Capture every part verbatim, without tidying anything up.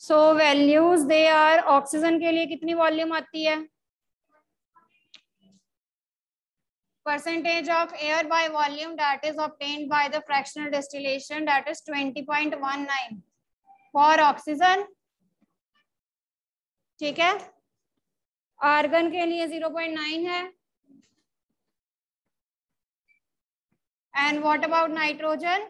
So values they are, oxygen के लिए कितनी वॉल्यूम आती है? Percentage of air by volume that is obtained by the fractional distillation, that is twenty point one nine for oxygen. ठीक है, argon के लिए zero point nine है. And what about nitrogen?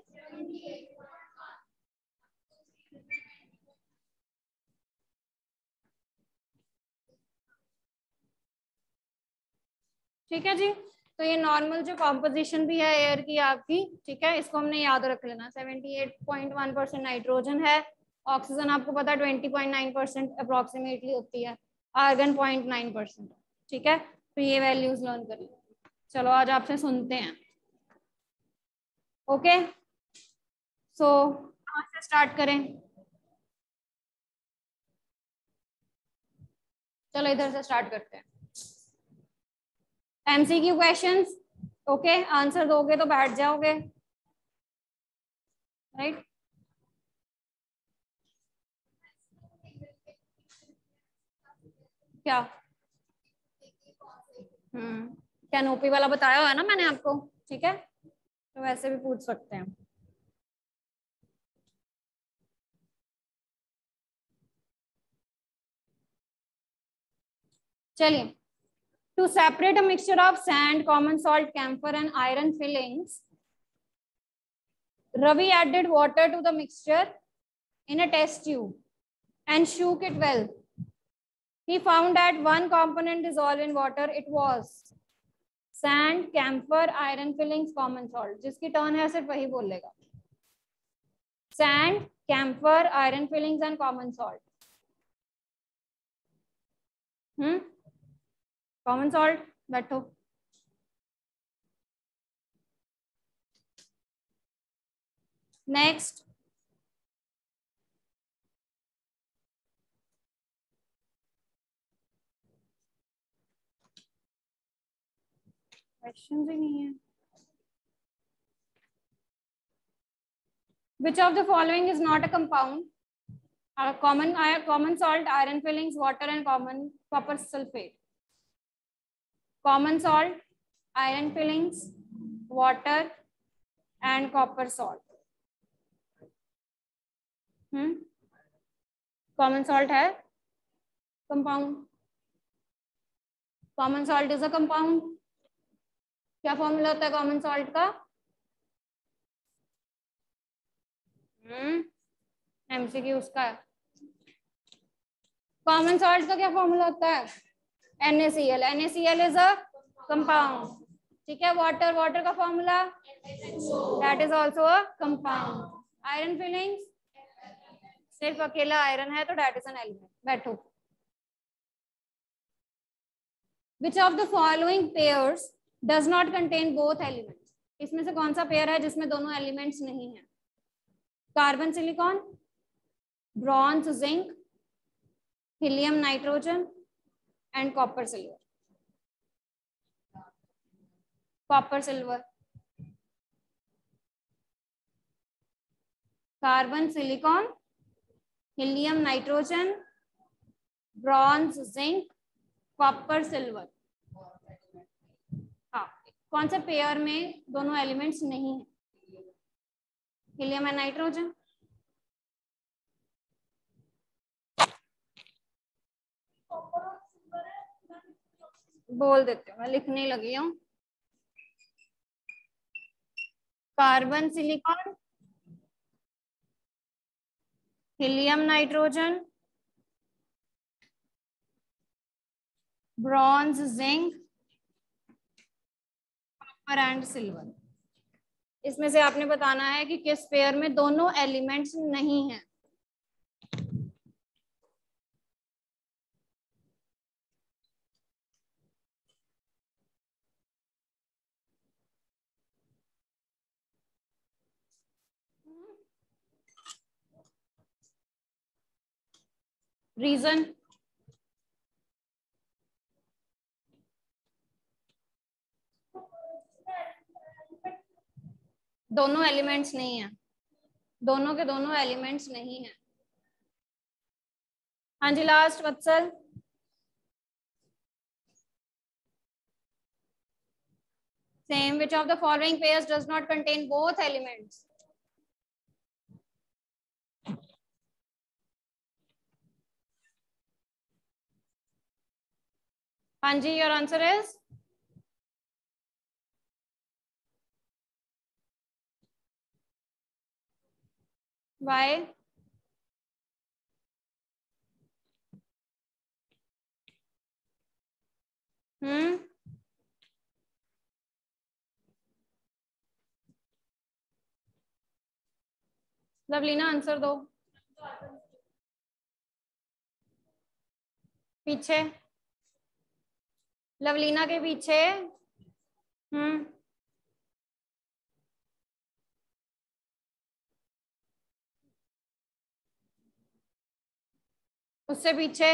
ठीक है जी, तो ये नॉर्मल जो कॉम्पोजिशन भी है एयर की आपकी, ठीक है, इसको हमने याद रख लेना. अठहत्तर पॉइंट एक परसेंट नाइट्रोजन है, ऑक्सीजन आपको पता है बीस पॉइंट नौ परसेंट अप्रोक्सीमेटली होती है, argon zero point nine percent. ठीक है, तो ये वैल्यूज लर्न कर लो. चलो आज आपसे सुनते हैं. ओके, सो कहाँ से स्टार्ट करें? चलो इधर से स्टार्ट करते हैं. MCQ questions. ओके, आंसर दोगे तो बैठ जाओगे, राइट? क्या? हम्म कैनोपी वाला बताया हुआ है ना मैंने आपको, ठीक है, तो वैसे भी पूछ सकते हैं. चलिए, to separate a mixture of sand, common salt, camphor and iron filings, Ravi added water to the mixture in a test tube and shook it well. He found that one component dissolved in water. It was sand, camphor, iron fillings, common salt. जिसकी turn है सिर्फ वही बोलेगा. Sand, camphor, iron fillings and common salt. Hmm common salt. बैठो. Next, question ही नहीं है. Which of the following is not a compound? Uh, common uh, common salt, iron fillings, water and common copper sulfate. Common salt, iron fillings, water and copper salt. Hmm common salt है compound. Common salt is a compound. क्या formula होता है common salt का? हम्म MCQ उसका है. Common salt का क्या formula होता है? NaCl. NaCl is a compound. ठीक है, वाटर, वाटर का formula that is also a compound. Iron filings, सिर्फ अकेला आयरन है तो दैट इज एन एलिमेंट. बैठो. Which of the following pairs does not contain both elements? इसमें से कौन सा पेयर है जिसमें दोनों एलिमेंट्स नहीं है? Carbon silicon, bronze zinc, helium nitrogen and copper silver. Copper silver. Carbon silicon, helium nitrogen, bronze zinc, copper silver. हाँ, कौन सा पेयर में दोनों एलिमेंट्स नहीं है? Helium and nitrogen. बोल देते हैं, मैं लिखने लगी हूँ. Carbon silicon, helium nitrogen, bronze zinc, copper and silver. इसमें से आपने बताना है कि किस पेयर में दोनों एलिमेंट्स नहीं हैं. रीजन? दोनों एलिमेंट्स नहीं है, दोनों के दोनों एलिमेंट्स नहीं है. हाँ जी last Vatsal. Same, which of the following pairs does not contain both elements? हाँ जी, your answer is why? Hmm Lovelina answer दो। पीछे, लवलीना के पीछे। हम्म उससे पीछे।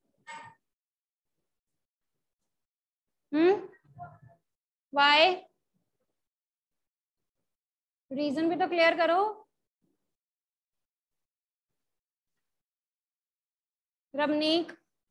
हम्म वाई, रीजन भी तो क्लियर करो। रमनीक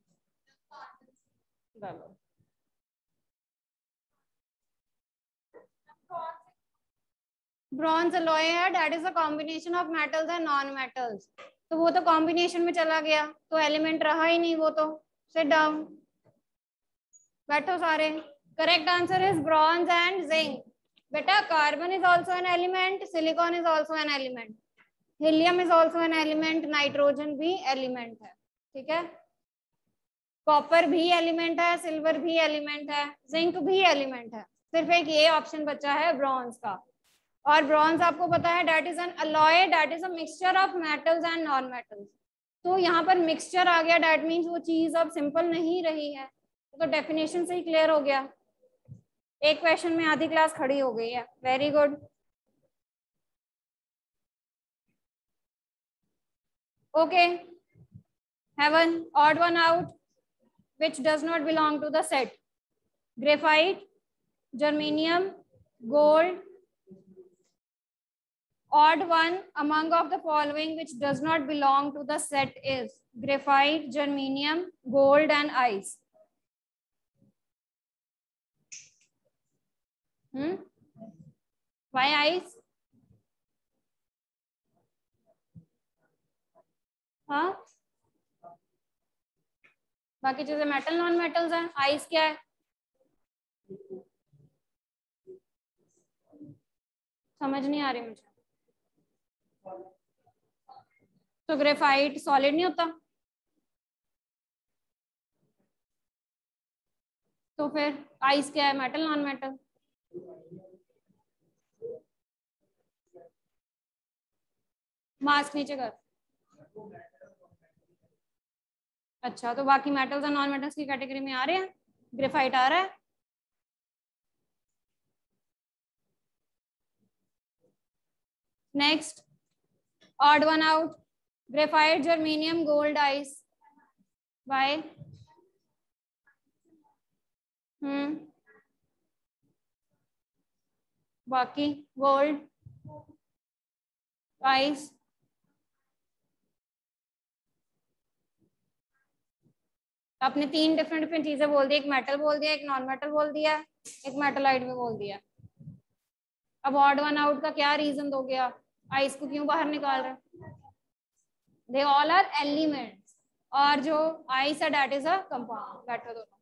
ब्रॉन्ज अलॉय है, that is a combination of metals and non metals. तो वो तो कॉम्बिनेशन में चला गया, तो एलिमेंट रहा ही नहीं वो तो। सिट डाउन, बैठो सारे। Correct answer is bronze and zinc. बेटा carbon is also an element, silicon is also an element, helium is also an element, nitrogen भी एलिमेंट है। ठीक है, कॉपर भी एलिमेंट है, सिल्वर भी एलिमेंट है, जिंक भी एलिमेंट है। सिर्फ एक ये ऑप्शन बचा है ब्रॉन्ज का। और ब्रॉन्ज आपको पता है that is an alloy, that is a mixture of metals and non metals. तो यहाँ पर मिक्सचर आ गया, दैट मीन्स वो चीज अब सिंपल नहीं रही है। तो डेफिनेशन से ही क्लियर हो गया। एक क्वेश्चन में आधी क्लास खड़ी हो गई है। Very good. Okay, have an odd one out which does not belong to the set. Graphite, germanium, gold. Odd one among of the following which does not belong to the set is graphite, germanium, gold and ice. Hmm? Why ice? हाँ, बाकी चीजें metal non metals हैं, ice क्या है? समझ नहीं आ रही मुझे। तो ग्रेफाइट सॉलिड नहीं होता, तो फिर आइस क्या है? Metal non metal? मास्क नीचे कर। अच्छा, तो बाकी मेटल्स और नॉन मेटल्स की कैटेगरी में आ रहे हैं, ग्रेफाइट आ रहा है। Next, odd one out, graphite, germanium, gold, ice. Bye. Hmm बाकी गोल्ड, आइस। आपने तीन डिफरेंट डिफरेंट चीजें बोल दी, एक मेटल बोल दिया, एक नॉन मेटल बोल दिया, एक मेटलाइट भी बोल दिया। अब ऑड वन आउट का क्या रीजन दोगे आप? आइस को क्यों बाहर निकाल रहे? दे ऑल आर एलिमेंट्स, और जो आइस है दैट इज अ कंपाउंड। बैठो दोनों।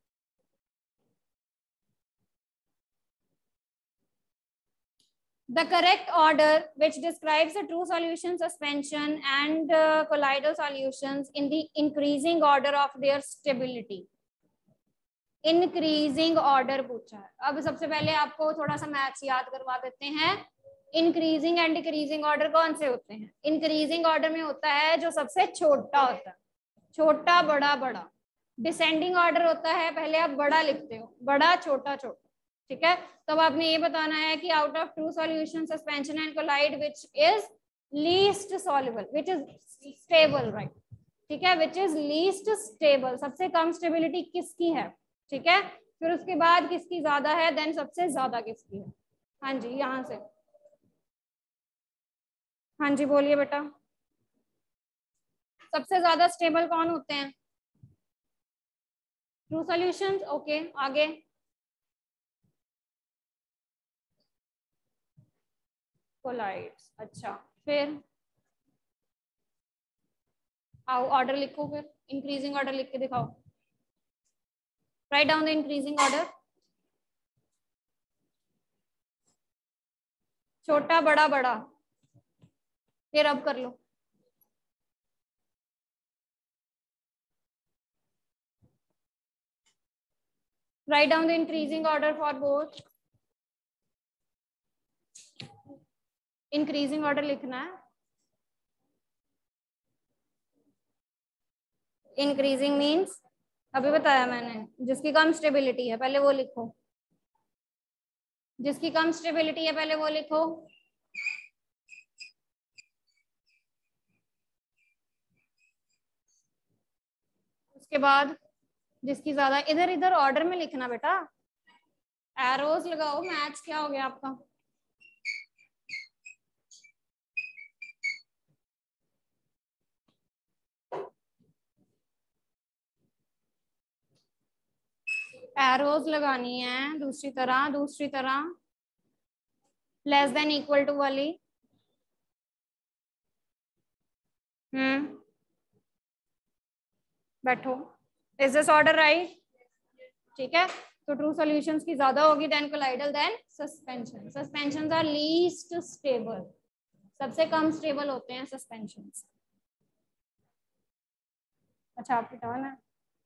The correct order which describes the true solution, suspension and uh, colloidal solutions in the increasing order of their stability. Increasing order पूछा है। अब सबसे पहले आपको थोड़ा सा मैथ्स याद करवा देते हैं। इंक्रीजिंग एंड डिक्रीजिंग ऑर्डर कौन से होते हैं? इंक्रीजिंग ऑर्डर में होता है जो सबसे छोटा होता है, छोटा बड़ा बड़ा। डिसेंडिंग ऑर्डर होता है, पहले आप बड़ा लिखते हो, बड़ा छोटा छोटा। ठीक है, तो अब आपने ये बताना है कि out of two solution, suspension and colloid, which is least soluble, which is stable, right. ठीक है, व्हिच इज लीस्ट स्टेबल, सबसे कम स्टेबिलिटी किसकी है? ठीक है, फिर उसके बाद किसकी ज्यादा है, देन सबसे ज्यादा किसकी है। हाँ जी, यहाँ से। हाँ जी बोलिए बेटा। सबसे ज्यादा स्टेबल कौन होते हैं? ट्रू सॉल्यूशंस, ओके आगे। कोलाइड्स, अच्छा फिर आओ ऑर्डर लिखो, फिर इंक्रीजिंग ऑर्डर लिख के दिखाओ। Write down the increasing order, छोटा बड़ा बड़ा, फिर अब कर लो। Write down the increasing order for both. Increasing order लिखना है। इंक्रीजिंग मीन्स अभी बताया मैंने, जिसकी कम स्टेबिलिटी है पहले वो लिखो, जिसकी कम स्टेबिलिटी है पहले वो लिखो। उसके बाद जिसकी ज्यादा, इधर इधर ऑर्डर में लिखना बेटा, एरोज लगाओ। मैच क्या हो गया आपका? एरोज लगानी है दूसरी तरह, दूसरी तरह लेस देन इक्वल टू वाली। हम्म बैठो। Is this order right? ठीक है, तो ट्रू सॉल्यूशंस की ज्यादा होगी then colloidal then suspension. Suspensions are least stable, सबसे कम स्टेबल होते हैं सस्पेंशंस। अच्छा आपकी टर्न है।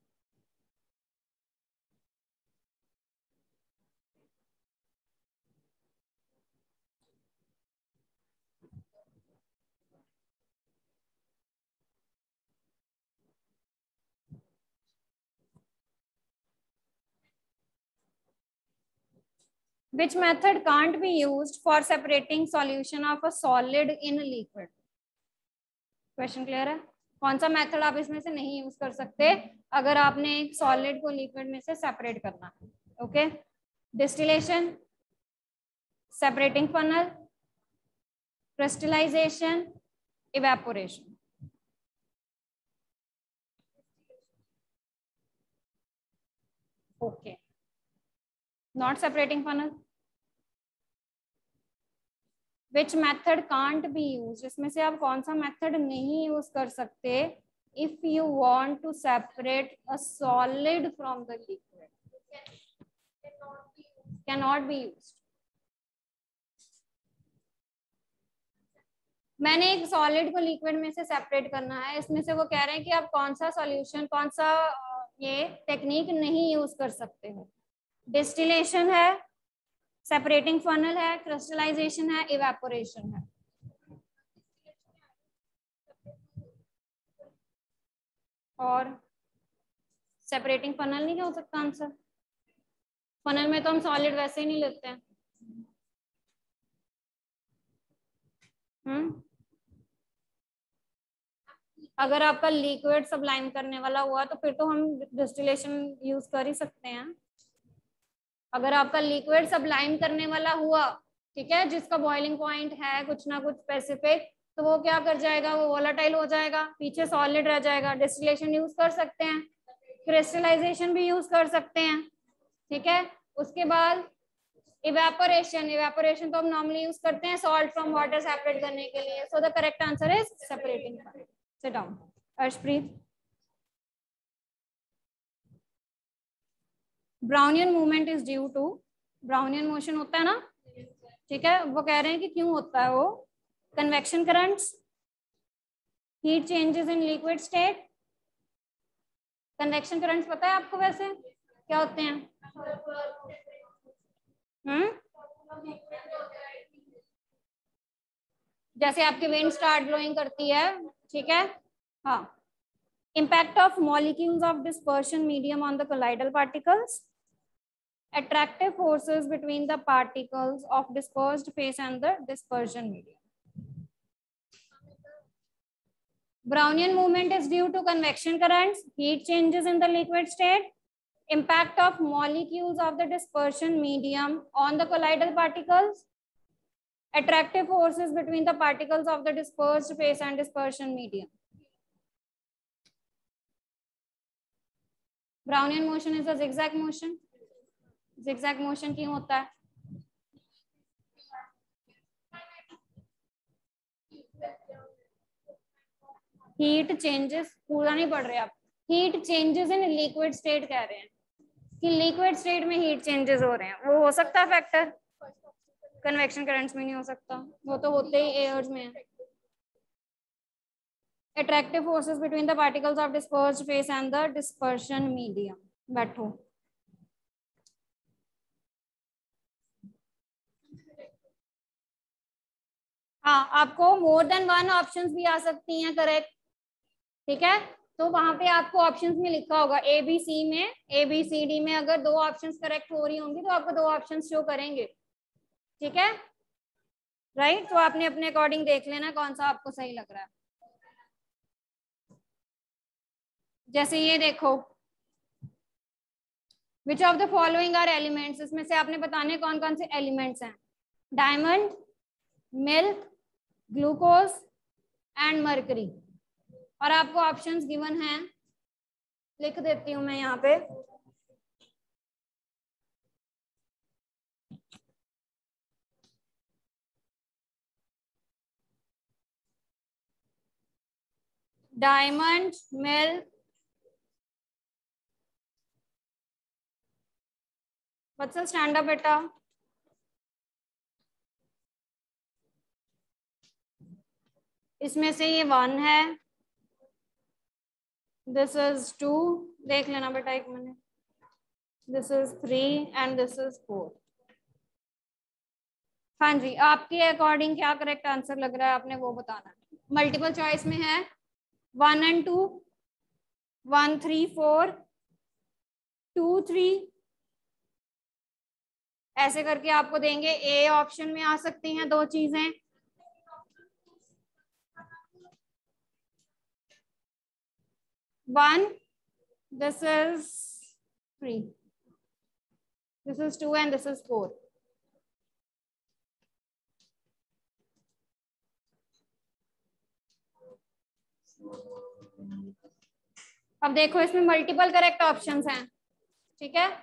Which method can't be used for separating solution of a solid in liquid? Question clear है? कौन सा मेथड आप इसमें से नहीं यूज कर सकते अगर आपने एक सॉलिड को लिक्विड में से सेपरेट करना है? Okay, distillation, separating funnel, crystallisation, evaporation. Okay, not separating funnel. Which method can't be use, इसमें से आप कौन सा मेथड नहीं यूज कर सकते if you want to separate a solid from the liquid? Can not be use. मैंने एक सॉलिड को लिक्विड में से सेपरेट करना है, इसमें से वो कह रहे हैं कि आप कौन सा सॉल्यूशन, कौन सा ये टेक्निक नहीं यूज कर सकते हो। डिस्टिलेशन है, सेपरेटिंग फनल है, क्रिस्टलाइजेशन है, इवेपोरेशन है। और सेपरेटिंग फनल नहीं क्या हो सकता आंसर? फनल में तो हम सॉलिड वैसे ही नहीं लेते हैं। हम्म अगर आपका लिक्विड सब्लाइम करने वाला हुआ तो फिर तो हम डिस्टिलेशन यूज कर ही सकते हैं। अगर आपका लिक्विड सब्लाइम करने वाला हुआ, ठीक है, जिसका बॉइलिंग पॉइंट है कुछ ना कुछ स्पेसिफिक, तो वो क्या कर जाएगा, वो वोलाटाइल हो जाएगा, पीछे सॉलिड रह जाएगा। डिस्टिलेशन यूज कर सकते हैं, क्रिस्टलाइजेशन भी यूज कर सकते हैं, ठीक है। उसके बाद इवेपोरेशन, इवेपोरेशन तो हम नॉर्मली यूज करते हैं सॉल्ट फ्रॉम वाटर सेपरेट करने के लिए। So the correct answer is separating. Sit down Arshpreet. Brownian movement is due to, Brownian motion होता है ना, ठीक है, वो कह रहे हैं कि क्यों होता है वो? Convection currents, heat changes in liquid state. Convection currents पता है आपको वैसे क्या होते हैं? हम्म जैसे आपकी विंड स्टार्ट ब्लोइंग करती है, ठीक है, हाँ। Impact of molecules of dispersion medium on the colloidal particles, attractive forces between the particles of dispersed phase and the dispersion medium. Brownian movement is due to convection currents, heat changes in the liquid state, impact of molecules of the dispersion medium on the colloidal particles, attractive forces between the particles of the dispersed phase and dispersion medium. Brownian motion is a zigzag मोशन. zigzag motion क्यों होता है? Heat changes, पूरा नहीं पढ़ रहे आप. Heat changes in liquid state कह रहे हैं कि लिक्विड स्टेट में हीट चेंजेस हो रहे हैं. वो हो सकता है फैक्टर? कन्वेक्शन करंट्स में नहीं हो सकता, वो तो होते ही एयर्स में है. Attractive forces between the particles of dispersed phase and the dispersion medium. बैठो. हाँ, आपको मोर देन वन ऑप्शंस भी आ सकती हैं करेक्ट. ठीक है, तो वहां पे आपको ऑप्शंस में लिखा होगा ए बी सी में, ए बी सी डी में अगर दो ऑप्शंस करेक्ट हो रही होंगी तो आपको दो ऑप्शंस शो करेंगे. ठीक है, राइट right? तो आपने अपने अकॉर्डिंग देख लेना कौन सा आपको सही लग रहा है. जैसे ये देखो, which of the following are elements, इसमें से आपने बताने कौन कौन से एलिमेंट्स हैं. Diamond, milk, glucose and mercury. और आपको ऑप्शंस गिवन हैं, लिख देती हूं मैं यहाँ पे. डायमंड, मिल्क, बच्चा स्टैंड अप बेटा. इसमें से ये वन है, दिस इज टू, देख लेना बेटा एक minute, this is three and this is four. हाँ जी, आपके अकॉर्डिंग क्या करेक्ट आंसर लग रहा है आपने वो बताना है. मल्टीपल चॉइस में है one and two, one three four, two three, ऐसे करके आपको देंगे. ए ऑप्शन में आ सकती हैं दो चीजें. One, this is three, this is two and this is four. अब देखो इसमें मल्टीपल करेक्ट ऑप्शंस हैं. ठीक है,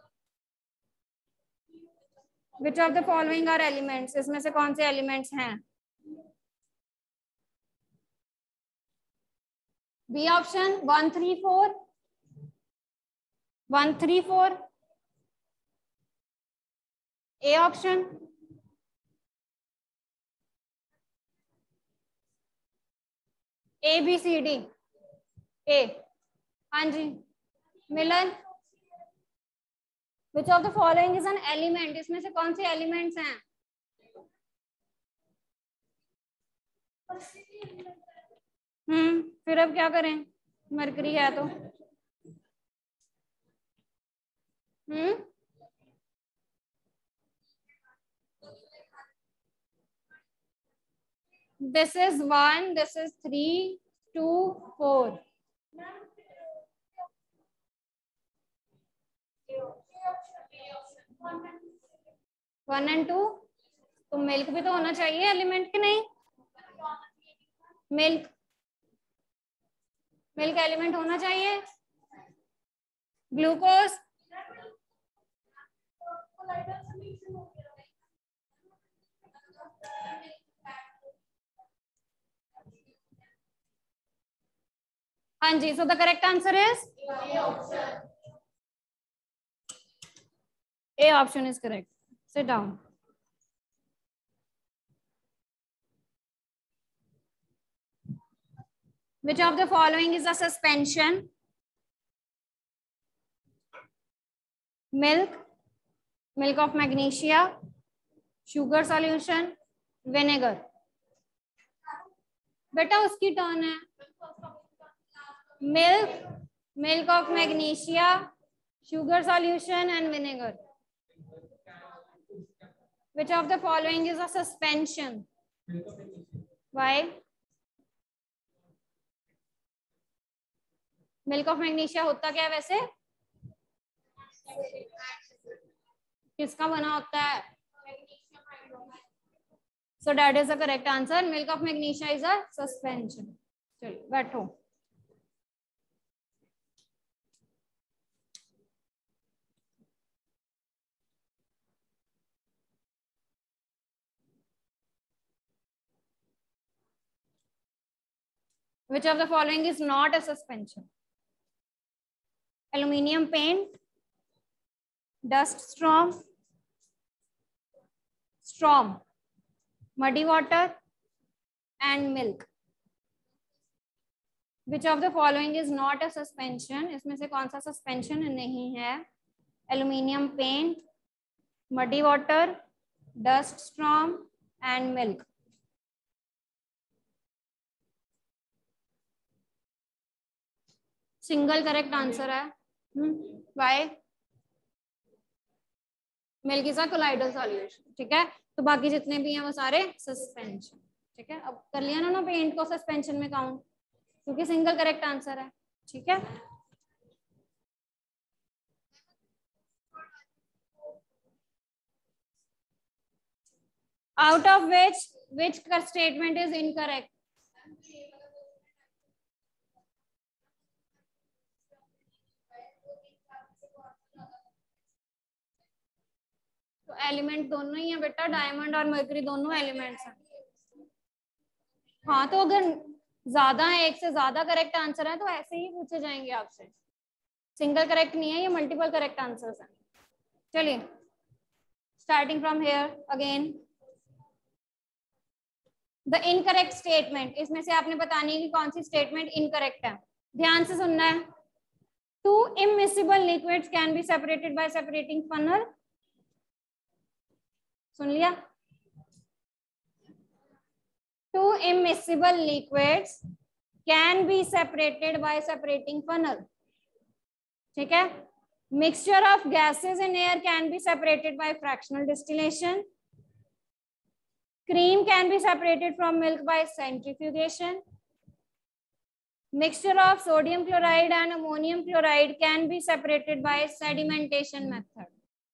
which of the following are elements, इसमें से कौन से एलिमेंट्स हैं. B option one three four, one three four. A option A B C D. A, हाँ जी. Milan, which of the following is an element, इसमें से कौन से एलिमेंट्स हैं. हम्म फिर अब क्या करें, मरकरी है तो. Hmm this is one, this is three, two, four. One and two, तो मिल्क भी तो होना चाहिए एलिमेंट के नहीं. मिल्क, मिल्क एलिमेंट होना चाहिए. ग्लूकोज, हाँ जी. So the correct answer is A option is correct. Sit down. Which of the following is a suspension? Milk, milk of magnesia, sugar solution, vinegar. बेटा उसकी टर्न है. Milk, milk of magnesia, sugar solution and vinegar. Which of the following is a suspension? Why? Milk of magnesia होता क्या है वैसे, किसका बना होता है. So that is the correct answer. Milk of magnesia is a suspension. चलिए बैठो. Which of the following is not a suspension? Aluminium paint, dust storm, storm, muddy water, and milk. Which of the following is not a suspension? इसमें से कौन सा suspension नहीं है? Aluminium paint, muddy water, dust storm, and milk. Single correct answer है. Why? Milk is a colloidal solution. ठीक है, तो बाकी जितने भी हैं वो सारे सस्पेंशन. ठीक है, अब कर लिया ना ना पेंट को सस्पेंशन में काउंट, क्योंकि सिंगल करेक्ट आंसर है. ठीक है, out of which which statement is incorrect? तो एलिमेंट दोनों ही है बेटा, डायमंड और मरकरी दोनों एलिमेंट्स हैं. हाँ, तो अगर ज्यादा है, एक से ज्यादा करेक्ट आंसर है तो ऐसे ही पूछे जाएंगे आपसे. सिंगल करेक्ट नहीं है, ये मल्टीपल करेक्ट आंसर्स हैं. चलिए, starting from here again. The incorrect statement, इसमें से आपने बतानी है कि कौन सी स्टेटमेंट इनकरेक्ट है. ध्यान से सुनना है. Two immiscible liquids can be separated by separating funnel. सुन लिया? Two immiscible liquids can be separated by separating funnel. ठीक है? Mixture of gases in air can be separated by fractional distillation. Cream can be separated from milk by centrifugation. Mixture of sodium chloride and ammonium chloride can be separated by sedimentation method.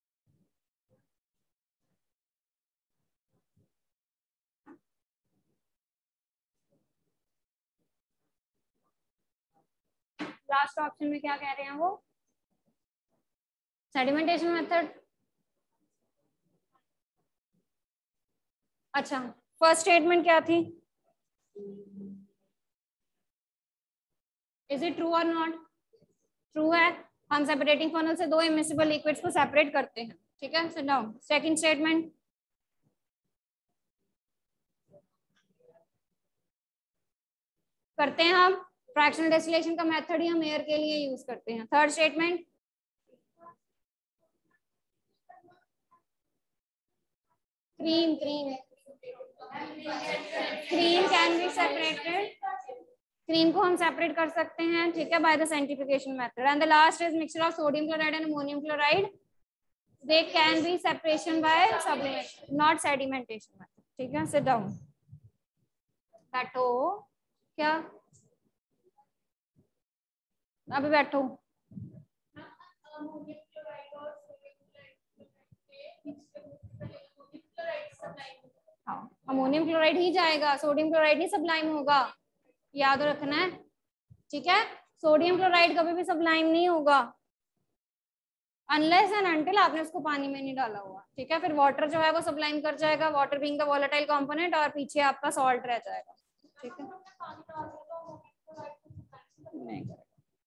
Last option में क्या कह रहे हैं वो? Sedimentation method. अच्छा, first statement क्या थी? Is it true और नॉट? ट्रू है. हम सेपरेटिंग फनल से दो इमिसिबल लिक्विड्स को सेपरेट करते हैं. ठीक है, सिट डाउन. सेकंड स्टेटमेंट, करते हैं हम. फ्रैक्शनल डिस्टिलेशन का मेथड ही हम एयर के लिए यूज करते हैं. Third statement, cream cream cream can be separated. Cream को हम सेपरेट कर सकते हैं. ठीक है, by the centrifugation method. And the last is mixture of sodium chloride and ammonium chloride. They can be separation by sublimation, not sedimentation method. ठीक है, seat down. बैठो. क्या अभी बैठो. हाँ, अमोनियम क्लोराइड ही जाएगा, सोडियम क्लोराइड ही सब्लाइम होगा. याद रखना है. ठीक है, सोडियम क्लोराइड कभी भी सब्लाइम नहीं होगा अनलेस एंड अनटिल आपने उसको पानी में नहीं डाला हुआ. ठीक है, फिर वाटर जो है वो सब्लाइम कर जाएगा, water being the volatile component, और पीछे आपका सॉल्ट रह जाएगा. ठीक है, नहीं करेगा.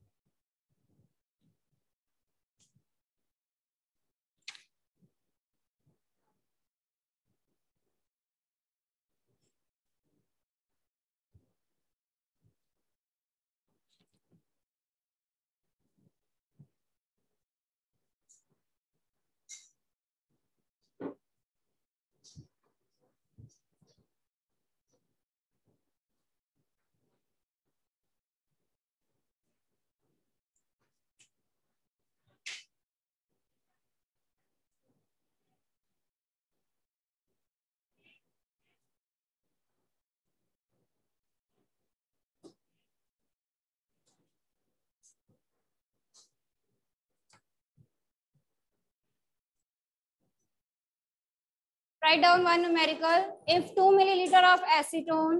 Write down one numerical. If two milliliter of acetone,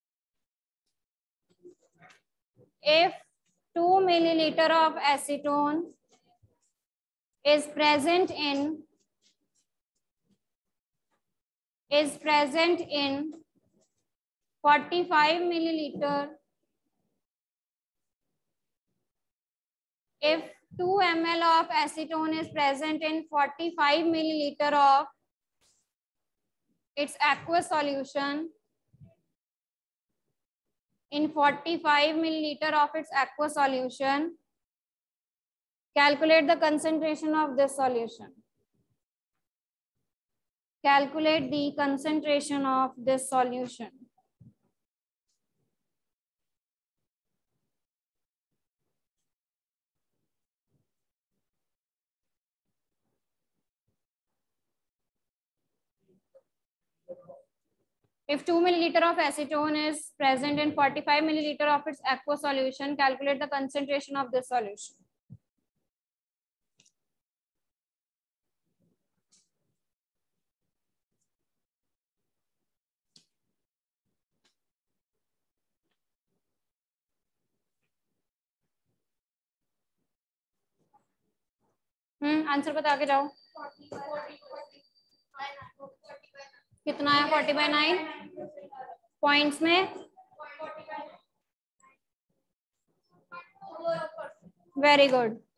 if two milliliter of acetone is present in is present in forty-five milliliter if two milliliters of acetone is present in forty-five milliliter of its aqueous solution, in forty-five milliliter of its aqueous solution, calculate the concentration of this solution. Calculate the concentration of this solution. If two milliliter of acetone is present in forty-five milliliter of its aqueous solution, calculate the concentration of this solution. हम्म answer बता के जाओ. कितना है forty by nine points में? Very good.